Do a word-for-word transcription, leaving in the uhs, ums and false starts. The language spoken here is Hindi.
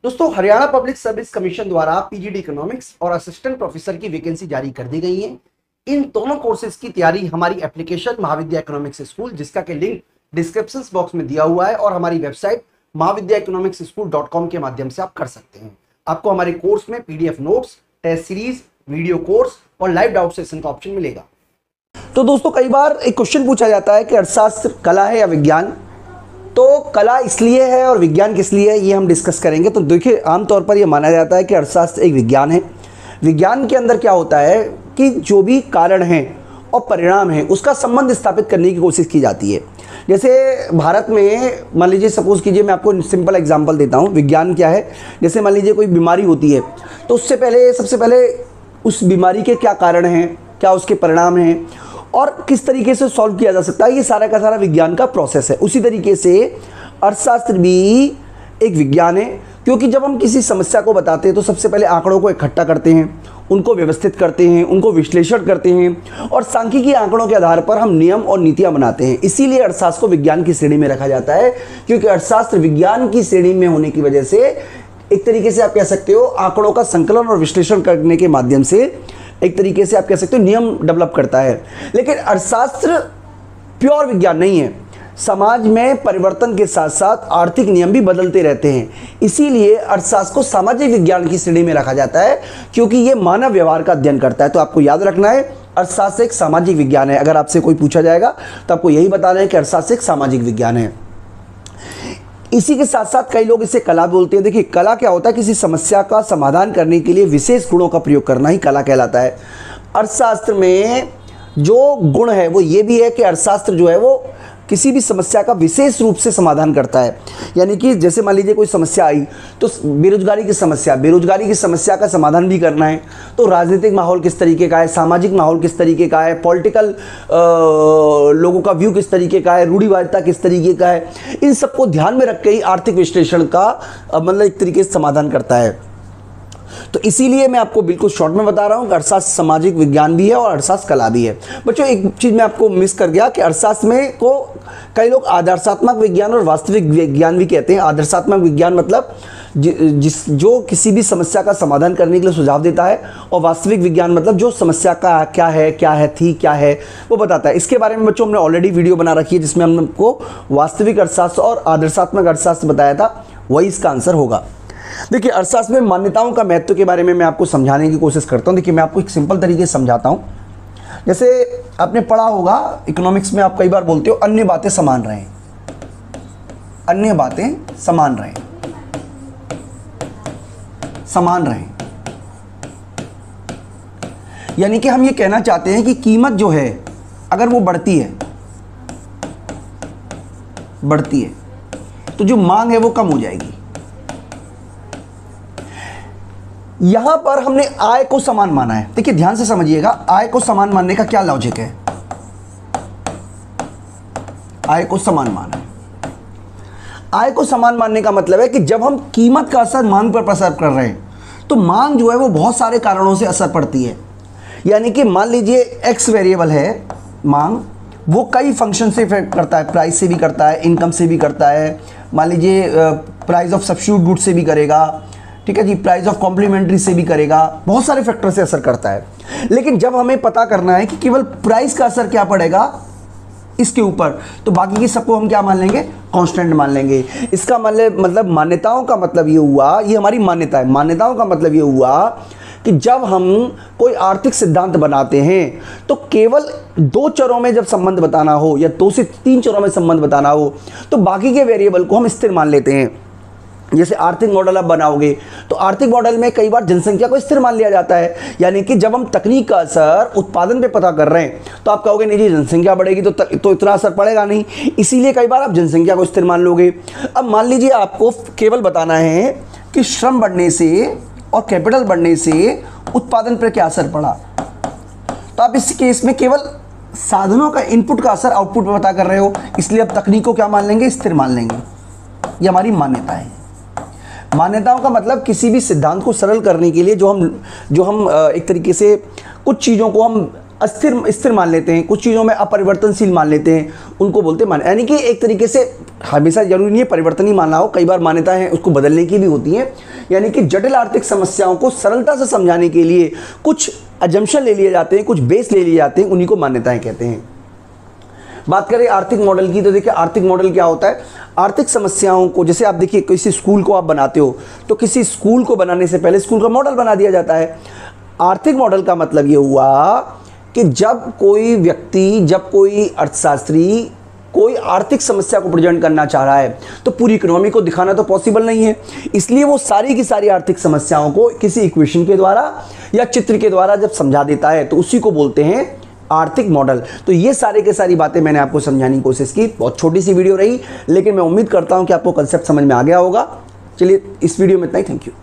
दोस्तों, हरियाणा पब्लिक सर्विस कमीशन द्वारा पीजीडी इकोनॉमिक्स और असिस्टेंट प्रोफेसर की वैकेंसी जारी कर दी गई है। इन दोनों कोर्सेज की तैयारी हमारी एप्लीकेशन महाविद्या इकोनॉमिक्स स्कूल, जिसका के लिंक डिस्क्रिप्शन बॉक्स में दिया हुआ है, और हमारी website Mahavidya economics school dot com के माध्यम से आप कर सकते हैं। आपको हमारे कोर्स में PDF notes, test series, video course और लाइव डाउट सेशन का ऑप्शन मिलेगा। तो दोस्तों, कई बार एक क्वेश्चन पूछा जाता है कि अर्थशास्त्र कला है या विज्ञान। तो कला इसलिए है और विज्ञान किस लिए है, ये हम डिस्कस करेंगे। तो देखिए, आमतौर पर ये माना जाता है कि अर्थशास्त्र एक विज्ञान है। विज्ञान के अंदर क्या होता है कि जो भी कारण हैं और परिणाम हैं उसका संबंध स्थापित करने की कोशिश की जाती है। जैसे भारत में मान लीजिए, सपोज कीजिए, मैं आपको सिंपल एग्जांपल देता हूँ। विज्ञान क्या है, जैसे मान लीजिए कोई बीमारी होती है, तो उससे पहले सबसे पहले उस बीमारी के क्या कारण हैं, क्या उसके परिणाम हैं और किस तरीके से सॉल्व किया जा सकता है, ये सारा का सारा विज्ञान का प्रोसेस है। उसी तरीके से अर्थशास्त्र भी एक विज्ञान है, क्योंकि जब हम किसी समस्या को बताते हैं तो सबसे पहले आंकड़ों को इकट्ठा करते हैं, उनको व्यवस्थित करते हैं, उनको विश्लेषण करते हैं और सांख्यिकीय आंकड़ों के आधार पर हम नियम और नीतियां बनाते हैं। इसीलिए अर्थशास्त्र को विज्ञान की श्रेणी में रखा जाता है, क्योंकि अर्थशास्त्र विज्ञान की श्रेणी में होने की वजह से एक तरीके से आप कह सकते हो आंकड़ों का संकलन और विश्लेषण करने के माध्यम से एक तरीके से आप कह सकते हो नियम डेवलप करता है। लेकिन अर्थशास्त्र प्योर विज्ञान नहीं है। समाज में परिवर्तन के साथ साथ आर्थिक नियम भी बदलते रहते हैं। इसीलिए अर्थशास्त्र को सामाजिक विज्ञान की श्रेणी में रखा जाता है, क्योंकि ये मानव व्यवहार का अध्ययन करता है। तो आपको याद रखना है, अर्थशास्त्र एक सामाजिक विज्ञान है। अगर आपसे कोई पूछा जाएगा तो आपको यही बताना है कि अर्थशास्त्र एक सामाजिक विज्ञान है। इसी के साथ साथ कई लोग इसे कला बोलते हैं। देखिए, कला क्या होता है, किसी समस्या का समाधान करने के लिए विशेष गुणों का प्रयोग करना ही कला कहलाता है। अर्थशास्त्र में जो गुण है वो ये भी है कि अर्थशास्त्र जो है वो किसी भी समस्या का विशेष रूप से समाधान करता है। यानी कि जैसे मान लीजिए कोई समस्या आई, तो बेरोजगारी की समस्या बेरोजगारी की समस्या का समाधान भी करना है। तो राजनीतिक माहौल किस तरीके का है, सामाजिक माहौल किस तरीके का है, पॉलिटिकल लोगों का व्यू किस तरीके का है, रूढ़िवादिता किस तरीके का है, इन सबको ध्यान में रख के ही आर्थिक विश्लेषण का मतलब एक तरीके से समाधान करता है। तो इसीलिए मैं आपको बिल्कुल शॉर्ट में बता रहा हूं कि अर्थशास्त्र सामाजिक विज्ञान भी है और अर्थशास्त्र कला भी है। बच्चों, एक चीज़ मैं आपको मिस कर गया कि अर्थशास्त्र में को कई लोग आदर्शात्मक विज्ञान और वास्तविक विज्ञान भी कहते हैं। आदर्शात्मक विज्ञान मतलब जिस जो किसी भी समस्या का समाधान करने के लिए सुझाव देता है, और वास्तविक विज्ञान मतलब जो समस्या का क्या है क्या है थी क्या है वो बताता है। इसके बारे में बच्चों हमने ऑलरेडी वीडियो बना रखी है, जिसमें हमने आपको वास्तविक अर्थशास्त्र और आदर्शात्मक अर्थशास्त्र बताया था। वही इसका आंसर होगा। देखिए, अर्थशास्त्र में मान्यताओं का महत्व के बारे में मैं आपको समझाने की कोशिश करता हूं। देखिए, मैं आपको एक सिंपल तरीके से समझाता हूं। जैसे आपने पढ़ा होगा इकोनॉमिक्स में, आप कई बार बोलते हो अन्य बातें समान रहें, अन्य बातें समान रहें, समान रहें। यानी कि हम ये कहना चाहते हैं कि कीमत जो है अगर वो बढ़ती है बढ़ती है तो जो मांग है वो कम हो जाएगी। यहां पर हमने आय को समान माना है। देखिए, ध्यान से समझिएगा, आय को समान मानने का क्या लॉजिक है। आय को समान माना है। आय को समान मानने का मतलब है कि जब हम कीमत का असर मांग पर प्रसार कर रहे हैं, तो मांग जो है वो बहुत सारे कारणों से असर पड़ती है। यानी कि मान लीजिए एक्स वेरिएबल है मांग, वो कई फंक्शन से इफेक्ट करता है। प्राइस से भी करता है, इनकम से भी करता है, मान लीजिए प्राइस ऑफ सब्स्टिट्यूट गुड से भी करेगा, ठीक है जी, प्राइस ऑफ कॉम्प्लीमेंट्री से भी करेगा, बहुत सारे फैक्टर से असर करता है। लेकिन जब हमें पता करना है कि केवल प्राइस का असर क्या पड़ेगा इसके ऊपर, तो बाकी की सबको हम क्या मान लेंगे, कांस्टेंट मान लेंगे। इसका मतलब मतलब मान्यताओं का मतलब ये हुआ, ये हमारी मान्यता है। मान्यताओं का मतलब ये हुआ कि जब हम कोई आर्थिक सिद्धांत बनाते हैं तो केवल दो चरों में जब संबंध बताना हो या दो से तीन चरों में संबंध बताना हो, तो बाकी के वेरिएबल को हम स्थिर मान लेते हैं। जैसे आर्थिक मॉडल आप बनाओगे तो आर्थिक मॉडल में कई बार जनसंख्या को स्थिर मान लिया जाता है। यानी कि जब हम तकनीक का असर उत्पादन पे पता कर रहे हैं तो आप कहोगे नहीं जी, जनसंख्या बढ़ेगी तो तो इतना असर पड़ेगा नहीं, इसीलिए कई बार आप जनसंख्या को स्थिर मान लोगे। अब मान लीजिए आपको केवल बताना है कि श्रम बढ़ने से और कैपिटल बढ़ने से उत्पादन पर क्या असर पड़ा, तो आप इस केस में केवल साधनों का इनपुट का असर आउटपुट पर पता कर रहे हो, इसलिए अब तकनीक को क्या मान लेंगे, स्थिर मान लेंगे। ये हमारी मान्यता है। मान्यताओं का मतलब किसी भी सिद्धांत को सरल करने के लिए जो हम जो हम एक तरीके से कुछ चीज़ों को हम अस्थिर स्थिर मान लेते हैं, कुछ चीज़ों में अपरिवर्तनशील मान लेते हैं, उनको बोलते हैं मान। यानी कि एक तरीके से हमेशा जरूरी नहीं है परिवर्तनीय मानना हो, कई बार मान्यता है उसको बदलने की भी होती है। यानी कि जटिल आर्थिक समस्याओं को सरलता से समझाने के लिए कुछ अजम्पशन ले लिए जाते हैं, कुछ बेस ले लिए जाते हैं, उन्हीं को मान्यताएं कहते हैं। बात करें आर्थिक मॉडल की तो देखिए आर्थिक मॉडल क्या होता है। आर्थिक समस्याओं को, जैसे आप देखिए किसी स्कूल को आप बनाते हो तो किसी स्कूल को बनाने से पहले स्कूल का मॉडल बना दिया जाता है। आर्थिक मॉडल का मतलब ये हुआ कि जब कोई व्यक्ति, जब कोई अर्थशास्त्री कोई आर्थिक समस्या को प्रेजेंट करना चाह रहा है तो पूरी इकोनॉमी को दिखाना तो पॉसिबल नहीं है, इसलिए वो सारी की सारी आर्थिक समस्याओं को किसी इक्वेशन के द्वारा या चित्र के द्वारा जब समझा देता है तो उसी को बोलते हैं आर्थिक मॉडल। तो ये सारे के सारी बातें मैंने आपको समझाने की कोशिश की। बहुत छोटी सी वीडियो रही, लेकिन मैं उम्मीद करता हूं कि आपको कंसेप्ट समझ में आ गया होगा। चलिए इस वीडियो में इतना ही, थैंक यू।